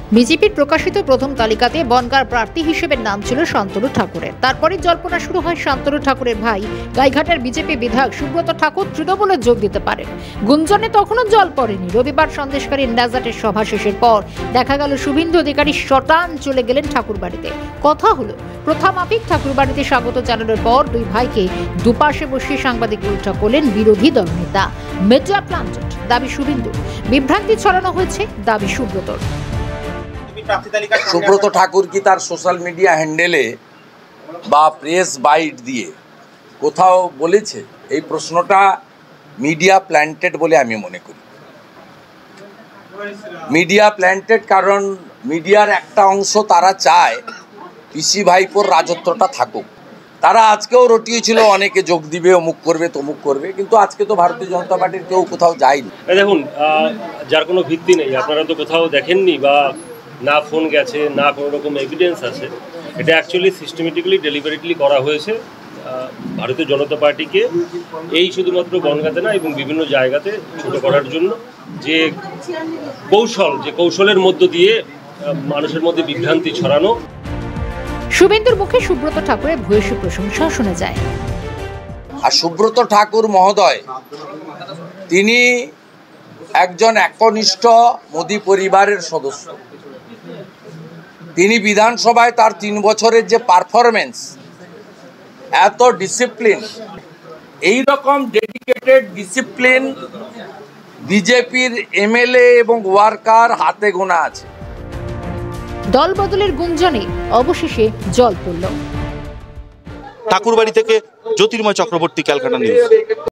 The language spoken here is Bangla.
বিজেপির প্রকাশিত প্রথম তালিকাতে বনগাঁর প্রার্থী হিসেবে নাম ছিল শান্তনু ঠাকুরের। তারপরে জল্পনা শুরু হয় শান্তনু ঠাকুরের ভাই গাইঘাটার বিজেপি বিধায়ক সুব্রত ঠাকুর তৃণমূলে যোগ দিতে পারেন। গুঞ্জনে তখনও জল পড়েনি। রবিবার সন্দেশকারী ইন্ডাজাটের সভা শেষের পর দেখা গেল শুভেন্দু অধিকারী শটান চলে গেলেন ঠাকুর বাড়িতে। কথা হলো প্রথা মাফিক ঠাকুর বাড়িতে স্বাগত জানানোর পর দুই ভাইকে দুপাশে বসিয়ে সাংবাদিক বৈঠক করলেন বিরোধী দলনেতা। মিডিয়া প্ল্যান্টেড দাবি শুভেন্দু, বিভ্রান্তি ছড়ানো হয়েছে দাবি সুব্রতর। সুব্রত ঠাকুর কি তার সোশ্যাল মিডিয়া হ্যান্ডেলে বা প্রেস বাইট দিয়ে কোথাও বলেছে? এই প্রশ্নটা মিডিয়া প্ল্যান্টেড বলে আমি মনে করি। মিডিয়া প্ল্যান্টেড কারণ মিডিয়ার একটা অংশ তারা চায় পিসি ভাইপোর রাজত্বটা থাকুক। তারা আজকেও রটিয়েছিল অনেকে যোগ দিবে, অমুক করবে তমুক করবে, কিন্তু আজকে তো ভারতীয় জনতা পার্টির কেউ কোথাও যায়নি। দেখুন, যার কোনো ভিত্তি নেই, আপনারা তো কোথাও দেখেননি বা না ফোন গেছে না কোনো রকম এভিডেন্স আছে। এটা অ্যাকচুয়ালি সিস্টেমেটিক্যালি ডেলিভারেটলি করা হয়েছে ভারতীয় জনতা পার্টিকে এই শুধুমাত্র বনগাঁতে না এবং বিভিন্ন জায়গাতে ছোট করার জন্য। যে কৌশলের মধ্য দিয়ে মানুষের মধ্যে বিভ্রান্তি ছড়ানো। শুভেন্দুর মুখে সুব্রত ঠাকুরের ভূয়সী প্রশংসা শোনা যায়। আর সুব্রত ঠাকুর মহোদয় তিনি একজন একনিষ্ঠ মোদী পরিবারের সদস্য। তিনি বিধানসভায় তার 3 বছরের যে পারফরমেন্স, এত ডিসিপ্লিন, এই রকম ডেডিকেটেড ডিসিপ্লিন বিজেপির এমএলএ এবং ওয়ার্কার হাতে গোনা আছে। দল বদলের গুঞ্জনে অবশেষে জল পড়ল। ঠাকুরবাড়ি থেকে জ্যোতির্ময় চক্রবর্তী, ক্যালকাটা নিউজ।